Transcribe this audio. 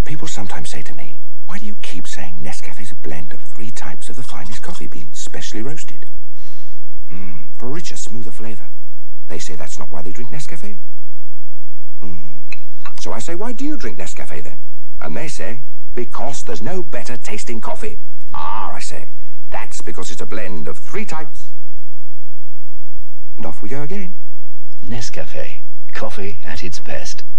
People sometimes say to me, why do you keep saying Nescafe's a blend of 3 types of the finest coffee beans, specially roasted? For a richer, smoother flavour. They say that's not why they drink Nescafe. So I say, why do you drink Nescafe then? And they say, because there's no better tasting coffee. Ah, I say, that's because it's a blend of 3 types. And off we go again. Nescafe. Coffee at its best.